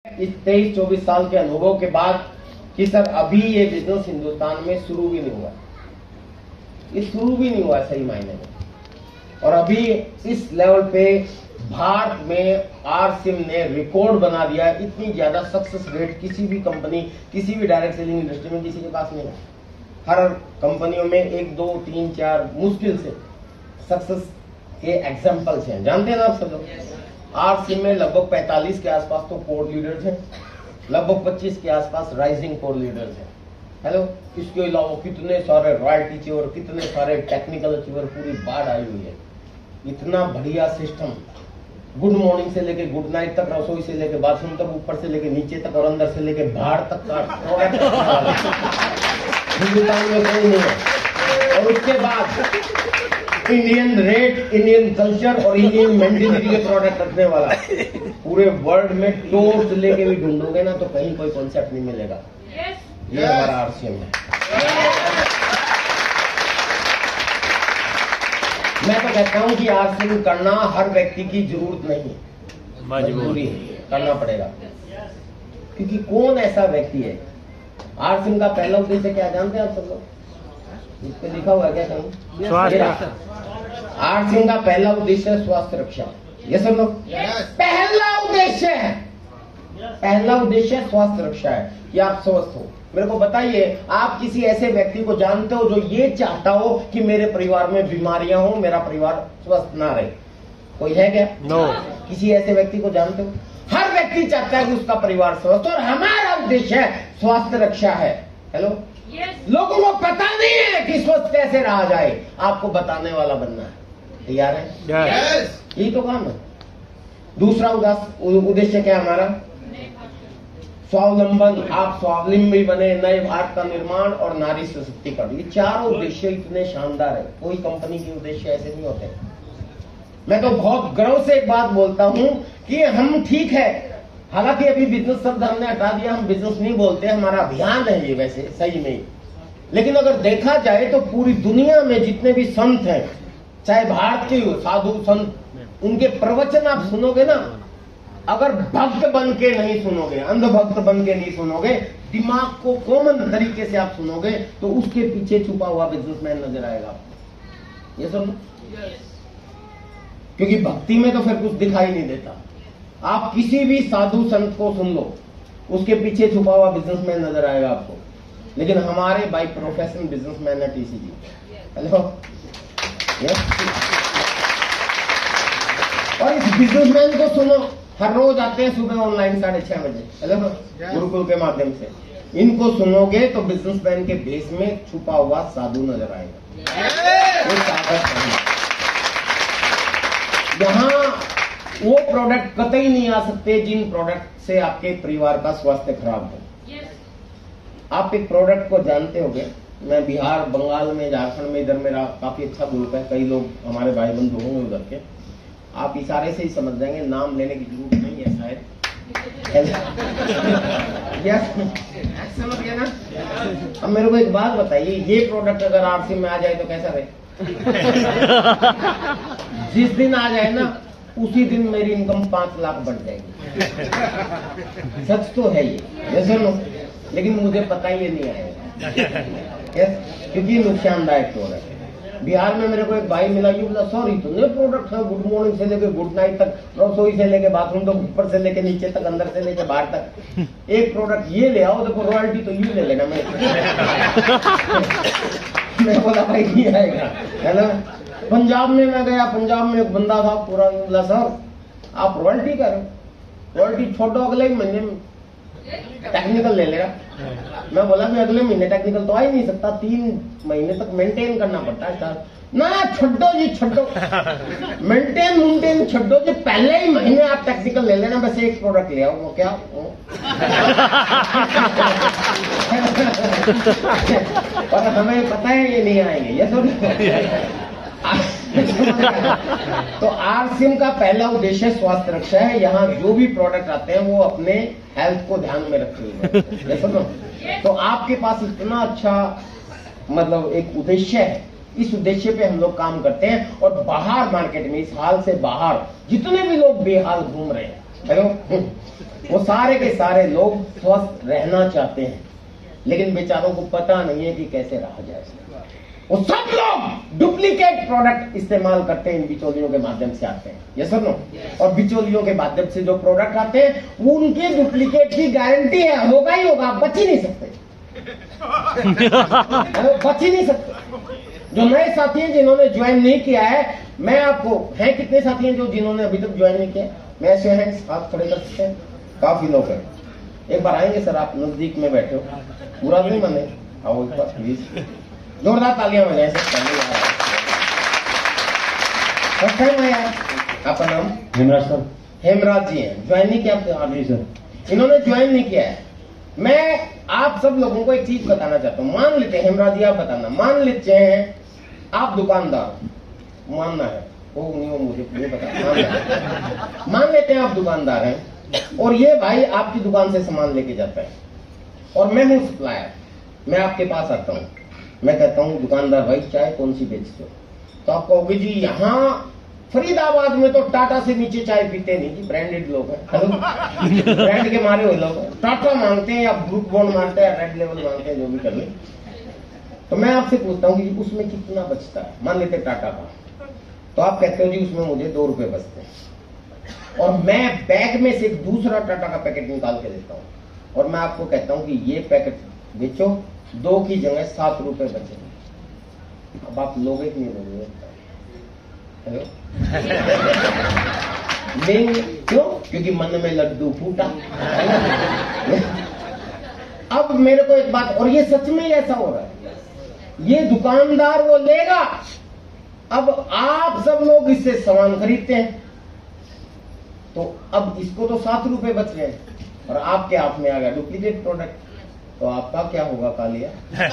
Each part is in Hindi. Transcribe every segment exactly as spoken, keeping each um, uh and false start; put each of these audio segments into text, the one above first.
इस तेईस चौबीस साल के अनुभव के बाद कि सर अभी ये बिजनेस हिंदुस्तान में शुरू भी नहीं हुआ, ये शुरू भी नहीं हुआ सही मायने में। और अभी इस लेवल पे भारत में आरसिम ने रिकॉर्ड बना दिया। इतनी ज्यादा सक्सेस रेट किसी भी कंपनी, किसी भी डायरेक्ट सेलिंग इंडस्ट्री में किसी के पास नहीं है। हर कंपनियों में एक दो तीन चार मुश्किल से सक्सेस के एग्जाम्पल्स हैं, जानते हैं ना आप सब लोग। आरसिम में लगभग पैंतालीस के आसपास तो कोर लीडर्स हैं, लगभग पच्चीस के आसपास राइजिंग कोर लीडर्स हैं। हेलो, इसके अलावा कितने सारे रॉयल्टी अचीवर, कितने सारे टेक्निकल अचीवर, पूरी बाढ़ आई हुई है। इतना बढ़िया सिस्टम, गुड मॉर्निंग से लेके गुड नाइट तक, रसोई से लेके बाथरूम तक, ऊपर से लेके नीचे तक और अंदर से लेके बाहर तक का प्रोडक्ट हिंदुस्तान में कोई नहीं है। और उसके बाद इंडियन रेट, इंडियन कल्चर और इंडियन मेंटेलिटी के प्रोडक्ट रखने वाला पूरे वर्ल्ड में टोर से लेके भी ढूंढोगे ना तो कहीं कोई कॉन्सेप्ट नहीं मिलेगा। ये हमारा आरसीएम है। मैं तो कहता हूं कि आरसीएम करना हर व्यक्ति की जरूरत नहीं, मजबूरी है, करना पड़ेगा। क्योंकि कौन ऐसा व्यक्ति है, आरसीएम का पहला उद्देश्य क्या जानते हैं आप सब लोग? इस पे लिखा हुआ है क्या कहीं? आरसीएम का पहला उद्देश्य है स्वास्थ्य रक्षा। ये सब लोग पहला उद्देश्य है, पहला उद्देश्य स्वास्थ्य रक्षा है कि आप स्वस्थ हो। मेरे को बताइए, आप किसी ऐसे व्यक्ति को जानते हो जो ये चाहता हो कि मेरे परिवार में बीमारियां हो, मेरा परिवार स्वस्थ ना रहे? कोई है क्या? नो। किसी ऐसे व्यक्ति को जानते हो? हर व्यक्ति चाहता है कि उसका परिवार स्वस्थ, और हमारा उद्देश्य है स्वास्थ्य रक्षा है। Hello, yes. लोगों को पता नहीं है कि स्वस्थ कैसे रहा जाए, आपको बताने वाला बनना है। तैयार है? yes. यही तो काम है। दूसरा उद्देश्य क्या है हमारा? स्वावलंबन, आप स्वावलंबी बने, नए भारत का निर्माण और नारी सशक्तिकरण। ये चारों उद्देश्य इतने शानदार है, कोई कंपनी के उद्देश्य ऐसे नहीं होते। मैं तो बहुत गर्व से एक बात बोलता हूं कि हम ठीक है, हालांकि अभी बिजनेस शब्द हमने हटा दिया, हम बिजनेस नहीं बोलते, हमारा अभियान है ये वैसे सही में। लेकिन अगर देखा जाए तो पूरी दुनिया में जितने भी संत हैं, चाहे भारत के साधु संत, उनके प्रवचन आप सुनोगे ना, अगर भक्त बन के नहीं सुनोगे, अंधभक्त बन के नहीं सुनोगे, दिमाग को कॉमन तरीके से आप सुनोगे, तो उसके पीछे छुपा हुआ बिजनेसमैन नजर आएगा आपको। ये सुनो, क्योंकि भक्ति में तो फिर कुछ दिखाई नहीं देता। आप किसी भी साधु संत को सुन लो, उसके पीछे छुपा हुआ बिजनेसमैन नजर आएगा आपको। लेकिन हमारे बाई प्रोफेशन बिजनेसमैन है टीसीजी। Hello, yes. और इस बिजनेसमैन को सुनो, हर रोज आते हैं सुबह ऑनलाइन साढ़े छह बजे, हेलो, गुरुकुल के माध्यम से। इनको सुनोगे तो बिजनेसमैन के बेस में छुपा हुआ साधु नजर आएगा। यहाँ वो प्रोडक्ट कतई नहीं आ सकते जिन प्रोडक्ट से आपके परिवार का स्वास्थ्य खराब हो। आप एक प्रोडक्ट को जानते होंगे, मैं बिहार, बंगाल में, झारखंड में, इधर मेरा काफी अच्छा ग्रुप है, कई लोग हमारे भाई बंधु होंगे उधर के, आप इशारे से ही समझ जाएंगे, नाम लेने की जरूरत नहीं है शायद। समझ गया ना? अब मेरे को एक बात बताइए, ये प्रोडक्ट अगर आरसीएम में आ जाए तो कैसा रहे? जिस दिन आ जाए ना, उसी दिन मेरी इनकम पांच लाख बढ़ जाएगी। सच तो है ये, जैसे लो, लेकिन मुझे पता ही ये नहीं आएगा, क्योंकि नुकसानदायक हो रहा है। बिहार में मेरे को एक भाई मिला, ये बोला सॉरी तो नए प्रोडक्ट है, गुड मॉर्निंग से लेके गुड नाइट तक, रसोई से लेके बाथरूम तक, ऊपर से लेके नीचे तक, अंदर से लेके बाहर तक, एक प्रोडक्ट ये ले आओ, देखो रॉयल्टी तो ये ले लेना। मैं मैं बोला भाई नहीं आएगा। है ना, पंजाब में मैं गया, पंजाब में एक बंदा था पूरा, बोला सर आप रॉयल्टी कर रहे हो, रॉयल्टी छोड़ो, अगले महीने में टेक्निकल ले लेगा। मैं बोला भी अगले महीने टेक्निकल तो आ ही नहीं सकता, तीन महीने तक मेंटेन करना पड़ता है सर। ना छोड़ो जी, छोड़ो, मेंटेन मेंटेन छोड़ो जी, पहले ही महीने आप टेक्निकल ले लेना, बस एक प्रोडक्ट ले आओ। वो क्या? और हमें पता है ये नहीं आएंगे, ये सब। तो आरसीएम का पहला उद्देश्य स्वास्थ्य रक्षा है। यहाँ जो भी प्रोडक्ट आते हैं वो अपने हेल्थ को ध्यान में रखते हुए, सुनो, तो आपके पास इतना अच्छा मतलब एक उद्देश्य है, इस उद्देश्य पे हम लोग काम करते हैं। और बाहर मार्केट में, इस हाल से बाहर जितने भी लोग बेहाल घूम रहे हैं, वो सारे के सारे लोग स्वस्थ रहना चाहते हैं, लेकिन बेचारों को पता नहीं है कि कैसे रहा जाए। वो सब लोग डुप्लीकेट प्रोडक्ट इस्तेमाल करते हैं, इन बिचौलियों के माध्यम से आते हैं, ये सब लोग। और बिचौलियों के माध्यम से जो प्रोडक्ट आते हैं वो उनके डुप्लीकेट की गारंटी है, होगा ही होगा, आप बच ही नहीं सकते। बच ही नहीं सकते। जो नए साथी हैं जिन्होंने ज्वाइन नहीं किया है, मैं आपको, है कितने साथी हैं जो जिन्होंने अभी तक ज्वाइन नहीं किया? मैं ऐसे हैं, हाथ खड़े कर सकते हैं, काफी लोग हैं। एक बार आएंगे सर, आप नजदीक में बैठे हो, बुरा नहीं माने, आओ एक बार प्लीज, जोरदार तालियां बजाएं सर। फर्स्ट टाइम आया, आपका नाम? हेमराज सर। हेमराज जी हैं, ज्वाइन नहीं किया आपने? सर इन्होंने ज्वाइन नहीं किया है। मैं आप सब लोगों को एक चीज बताना चाहता हूँ। मान लेते हैं, हेमराज जी आप बताना, मान लेते हैं आप दुकानदार, मानना है वो नहीं, वो मुझे नहीं पता, मान लेते हैं आप दुकानदार हैं और ये भाई आपकी दुकान से सामान लेके जाता है और मैं हूं सप्लायर, मैं आपके पास आता हूं, मैं कहता हूं दुकानदार भाई चाय कौन सी बेचते हो? तो आप कहोगे जी यहाँ फरीदाबाद में तो टाटा से नीचे चाय पीते नहीं जी, ब्रांडेड लोग हैं, हेलो ब्रांड के मारे हुए लोग हैं, टाटा मांगते हैं या ब्रूक बॉन्ड मांगते हैं, रेड लेवल मांगते हैं, जो भी कर ले। तो मैं आपसे पूछता हूँ कि उसमें कितना बचता है? मान लेते टाटा का, तो आप कहते हो जी उसमें मुझे दो रुपए बचते हैं, और मैं बैग में से एक दूसरा टाटा का पैकेट निकाल के देता हूँ और मैं आपको कहता हूँ कि ये पैकेट बेचो, दो की जगह सात रुपए बचेंगे। अब आप लोगे कि नहीं लोगे? हेलो लेंगे, क्यों? क्योंकि मन में लड्डू फूटा। अब मेरे को एक बात, और ये सच में ऐसा हो रहा है, ये दुकानदार वो लेगा, अब आप सब लोग इससे सामान खरीदते हैं, तो अब इसको तो सात रुपए बच रहे हैं और आपके हाथ में आ गया डुप्लीकेट प्रोडक्ट, तो आपका क्या होगा कालिया?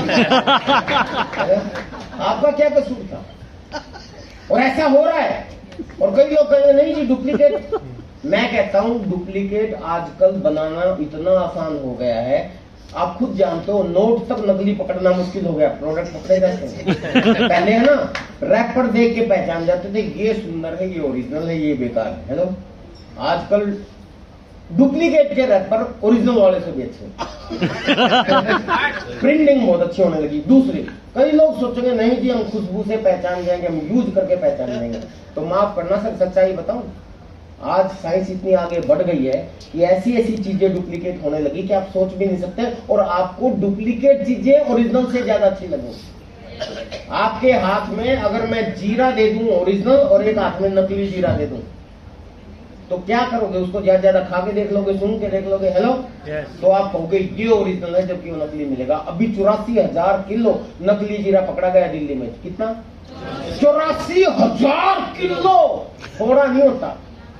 आपका क्या कसूर था? और ऐसा हो रहा है, और कई लोग कहेंगे नहीं जी डुप्लीकेट। मैं कहता हूं डुप्लीकेट आजकल बनाना इतना आसान हो गया है, आप खुद जानते हो, नोट तक नकली पकड़ना मुश्किल हो गया, प्रोडक्ट पकड़े जाते हैं। पहले है ना, रैपर देख के पहचान जाते थे, ये सुंदर है, ये ओरिजिनल है, ये बेकार है। हेलो, आजकल डुप्लीकेट के रैपर ओरिजिनल वाले से भी अच्छे, प्रिंटिंग बहुत अच्छी होने लगी। दूसरी, कई लोग सोचेंगे नहीं जी हम खुशबू से पहचान जाएंगे, हम यूज करके पहचान जाएंगे, तो माफ करना सर, सच्चाई बताऊं, आज साइंस इतनी आगे बढ़ गई है कि ऐसी ऐसी चीजें डुप्लीकेट होने लगी कि आप सोच भी नहीं सकते, और आपको डुप्लीकेट चीजें ओरिजिनल से ज्यादा अच्छी लगेंगी। आपके हाथ में अगर मैं जीरा दे दूं ओरिजिनल और एक हाथ में नकली जीरा दे दूं, तो क्या करोगे? उसको ज्यादा ज्यादा खा के देख लोगे, सुन के देख लोगे, हेलो yes. तो आप कहोगे ये ओरिजिनल है, जबकि वो नकली मिलेगा। अभी चौरासी हजार किलो नकली जीरा पकड़ा गया दिल्ली में। कितना? चौरासी हजार किलो, थोड़ा नहीं होता।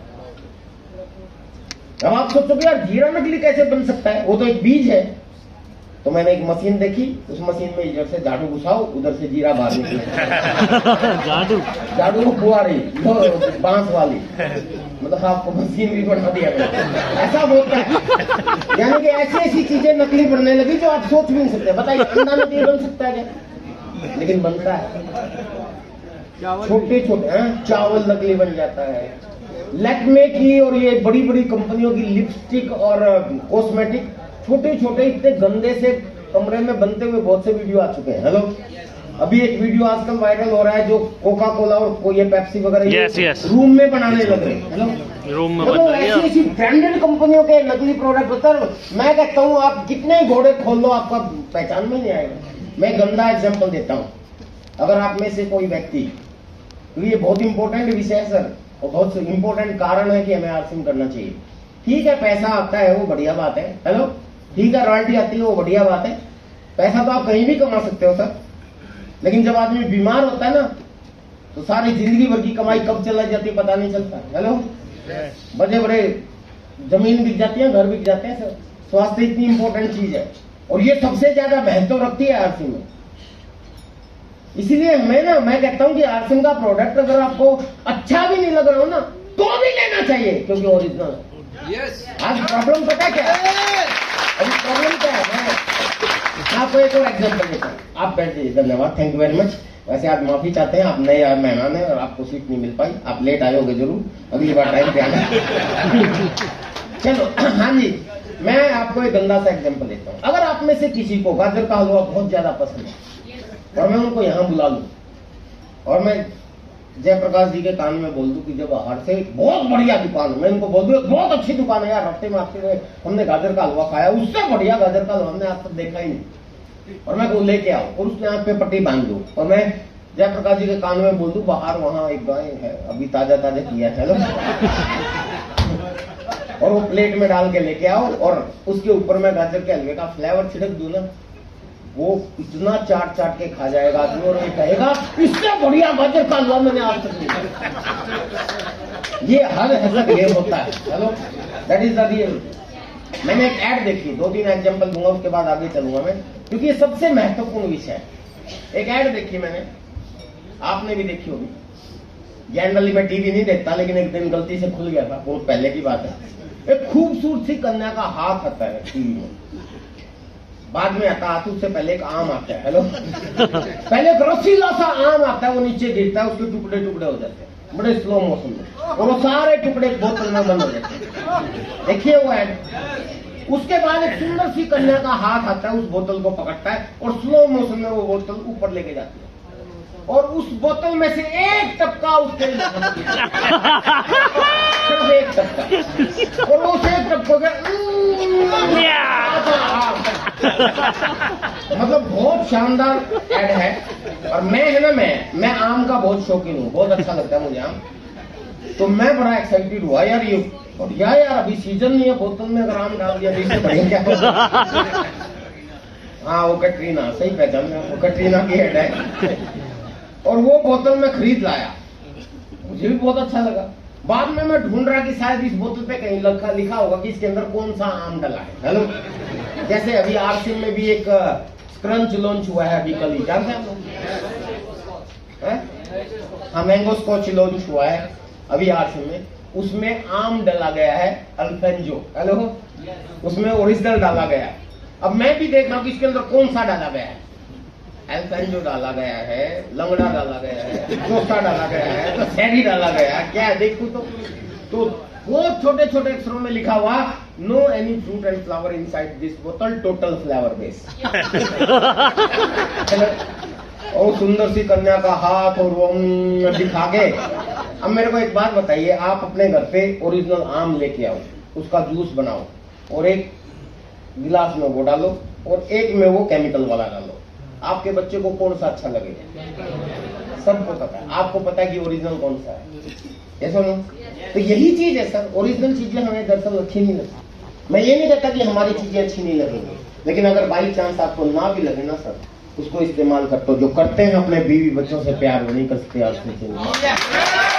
अब आप सोचोगे यार जीरा नकली कैसे बन सकता है, वो तो एक बीज है। तो मैंने एक मशीन देखी, उस मशीन में इधर से झाड़ू घुसाओ, उधर से जीरा बाहर निकले। झाड़ू झाड़ू फुआरी बांस वाली, मतलब आपको मशीन भी बना दिया गया। ऐसा होता है, यानी कि ऐसी ऐसी चीजें नकली बनने लगी जो आप सोच भी नहीं सकते। बताइए अंडा नकली बन सकता है क्या? लेकिन बनता है। छोटे छोटे चावल नकली बन जाता है। लैक्मे की और ये बड़ी बड़ी कंपनियों की लिपस्टिक और कॉस्मेटिक छोटे छोटे इतने गंदे से कमरे में बनते हुए बहुत से वीडियो आ चुके हैं। हेलो, अभी एक वीडियो आजकल वायरल हो रहा है जो कोका कोला और ये पेप्सी वगैरह yes, yes. रूम में बनाने लग रहे हैं। हेलो, रूम में मतलब ऐसी ऐसी ब्रांडेड कंपनियों के नकली प्रोडक्ट होता है। मैं कहता हूँ आप कितने घोड़े खोल लो, आपका पहचान में नहीं आएगा। मैं गंदा एग्जाम्पल देता हूँ, अगर आप में से कोई व्यक्ति, तो ये बहुत इंपॉर्टेंट विषय है सर, और बहुत इंपॉर्टेंट कारण है कि हमें आर्सिंग करना चाहिए। ठीक है, पैसा आता है वो बढ़िया बात है। हेलो, ठीक है, रॉयल्टी आती है वो बढ़िया बात है। पैसा तो आप कहीं भी कमा सकते हो सर, लेकिन जब आदमी बीमार होता है ना, तो सारी जिंदगी भर की कमाई कब चला जाती है पता नहीं चलता। हेलो, बड़े बड़े जमीन बिक जाती है, घर बिक जाते हैं सर। स्वास्थ्य इतनी इंपॉर्टेंट चीज है, और ये सबसे ज्यादा महत्व रखती है आर्सिंग में। इसीलिए मैं ना मैं कहता हूं कि आर्सिंग का प्रोडक्ट अगर आपको अच्छा भी नहीं लग रहा हो ना, तो भी लेना चाहिए, क्योंकि ओरिजिनल है। yes. आज प्रॉब्लम पता क्या है? अभी प्रॉब्लम क्या है? मैं आपको एक और एग्जांपल देता हूँ। आप बैठ जाइए, धन्यवाद, थैंक यू वेरी मच। वैसे आप माफी चाहते हैं, आप नए मेहमान हैं और आपको सीट नहीं मिल पाई, आप लेट आए होगे जरूर, अगली बार टाइम पे आना। चलो हाँ जी, मैं आपको एक गंदा सा एग्जांपल देता हूँ। अगर आप में से किसी को गाजर का हलवा बहुत ज्यादा पसंद है और मैं उनको यहाँ बुला लूं और मैं जयप्रकाश जी के कान में बोल दूं कि जब बाहर से बहुत बढ़िया दुकान है, मैं उनको बोल दूं बहुत अच्छी दुकान है यार, हफ्ते में हफ्ते में हमने गाजर का हलवा खाया, उससे बढ़िया गाजर का हलवा हमने आज तक देखा ही नहीं, और मैं वो लेके आऊं और उसके आंख पे पट्टी बांध दूं और मैं जयप्रकाश जी के कान में बोल दूं बाहर वहां एक गाय है अभी ताजा ताजा किया है, चलो और वो प्लेट में डाल के लेके आओ और उसके ऊपर मैं गाजर के हलवे का फ्लेवर छिड़क दूं ना, वो इतना चाट चाट के खा जाएगा आदमी और ये कहेगा इससे बढ़िया गाजर का हलवा मैंने आज तक नहीं खाया। ये हर हजरत ये होता है। चलो दैट इज द रियल। मैंने एक ऐड देखी, दो तीन एग्जांपल दूंगा उसके बाद आगे चलूंगा मैं, क्योंकि ये सबसे महत्वपूर्ण विषय है। एक ऐड देखी मैंने, आपने भी देखी होगी, जनरली मैं टीवी नहीं देखता लेकिन एक दिन गलती से खुल गया था, बहुत पहले की बात है। एक खूबसूरत सी कन्या का हाथ आता है टीवी में, बाद में आता हाथ, उससे पहले एक आम आता है, हेलो पहले एक रसीला सा आम आता है, वो नीचे गिरता है, उसके टुकड़े टुकड़े हो जाते हैं बड़े स्लो मोशन में, और वो सारे टुकड़े बोतल में बंद हो जाते हैं। देखिए वो ऐड। उसके बाद एक सुंदर सी कन्या का हाथ आता है, उस बोतल को पकड़ता है और स्लो मोशन में वो बोतल ऊपर लेके जाती है और उस बोतल में से एक टपका उसके सिर्फ एक टपका, और वो एक टपकों के मतलब बहुत शानदार ऐड है। और मैं है ना, मैं मैं आम का बहुत शौकीन हूँ, बहुत अच्छा लगता है मुझे आम, तो मैं बड़ा एक्साइटेड हुआ यार, ये बढ़िया यार, अभी सीजन नहीं है, बोतल में अगर आम डाल दिया तो इससे बढ़िया क्या होगा। हाँ वो कैटरीना, सही पहचान, वो कैटरीना की ऐड है और वो बोतल में खरीद लाया, मुझे भी बहुत अच्छा लगा। बाद में मैं ढूंढ रहा कि शायद इस बोतल पे कहीं लिखा लिखा होगा कि इसके अंदर कौन सा आम डला है। हेलो, जैसे अभी आरसीएम में भी एक स्क्रंच लॉन्च हुआ है अभी कल ही, जानते हैं आप लोग? हाँ, मैंगो स्कॉच लॉन्च हुआ है अभी आरसीएम में, उसमें आम डाला गया है अल्फेंजो, हेलो, उसमें ओरिजिनल डाला गया है। अब मैं भी देख रहा हूँ कि इसके अंदर कौन सा डाला गया है, अल्फेंजो डाला गया है, लंगड़ा डाला गया है, कोसा डाला गया है, तो सैरी डाला गया है, क्या है देखो तो, तो वो छोटे छोटे अक्षरों में लिखा हुआ no any fruit and flower inside this बोतल, टोटल फ्लेवर बेस। और सुंदर सी कन्या का हाथ और वो दिखा के। अब मेरे को एक बात बताइए, आप अपने घर पे ओरिजिनल आम लेके आओ, उसका जूस बनाओ और एक गिलास में वो डालो और एक में वो केमिकल वाला डालो, आपके बच्चे को कौन सा अच्छा लगेगा? सबको पता है, आपको पता है कि ओरिजिनल कौन सा है, ये सुनो। तो यही चीज है सर, ओरिजिनल चीजें हमें दरअसल अच्छी नहीं लगती। मैं ये नहीं कहता कि हमारी चीजें अच्छी नहीं लगेंगी, लेकिन अगर बाई चांस आपको ना भी लगे ना सर, उसको इस्तेमाल करते हो। जो करते हैं अपने बीवी बच्चों से प्यार वो नहीं कर सकते।